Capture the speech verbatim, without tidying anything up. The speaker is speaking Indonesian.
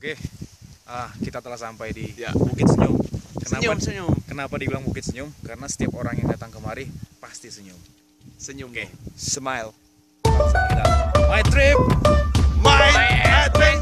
Oke, ah kita telah sampai di Ya. Bukit Senyum. Kenapa, Senyum, senyum. Kenapa dibilang Bukit Senyum? Karena setiap orang yang datang kemari pasti senyum. Senyum. Oke. Smile. My trip, My adventure.